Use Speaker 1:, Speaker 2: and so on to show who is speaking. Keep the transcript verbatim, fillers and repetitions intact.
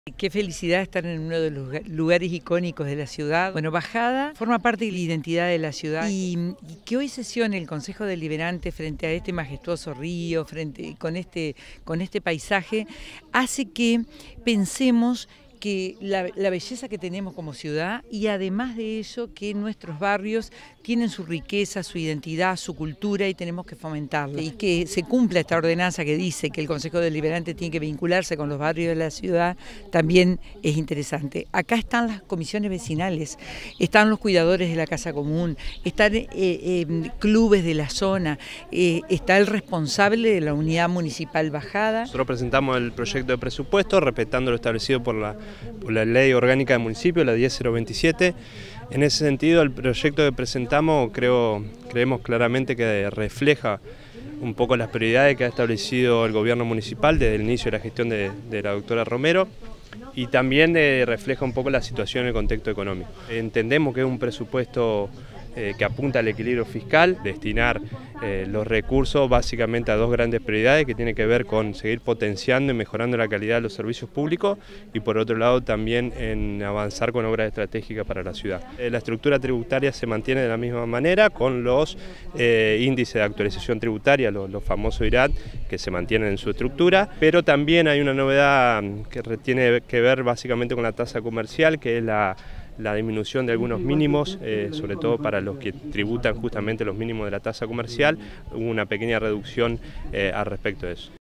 Speaker 1: Qué felicidad estar en uno de los lugares icónicos de la ciudad. Bueno, Bajada forma parte de la identidad de la ciudad y, y que hoy sesione el Consejo Deliberante frente a este majestuoso río, frente con este, con este paisaje, hace que pensemos que la, la belleza que tenemos como ciudad y además de eso que nuestros barrios tienen su riqueza, su identidad, su cultura y tenemos que fomentarla. Y que se cumpla esta ordenanza que dice que el Consejo Deliberante tiene que vincularse con los barrios de la ciudad también es interesante. Acá están las comisiones vecinales, están los cuidadores de la casa común, están eh, eh, clubes de la zona, eh, está el responsable de la unidad municipal Bajada.
Speaker 2: Nosotros presentamos el proyecto de presupuesto respetando lo establecido por la por la ley orgánica del municipio, la diez cero veintisiete. En ese sentido, el proyecto que presentamos creo, creemos claramente que refleja un poco las prioridades que ha establecido el gobierno municipal desde el inicio de la gestión de, de la doctora Romero y también eh, refleja un poco la situación en el contexto económico. Entendemos que es un presupuesto eh, que apunta al equilibrio fiscal, destinar eh, los recursos básicamente a dos grandes prioridades que tienen que ver con seguir potenciando y mejorando la calidad de los servicios públicos y por otro lado también en avanzar con obras estratégicas para la ciudad. Eh, la estructura tributaria se mantiene de la misma manera con los eh, índices de actualización tributaria, los, los famosos I R A T, que se mantienen en su estructura, pero también hay una novedad que tiene que ver básicamente con la tasa comercial, que es la la disminución de algunos mínimos, eh, sobre todo para los que tributan justamente los mínimos de la tasa comercial, hubo una pequeña reducción eh, al respecto de eso.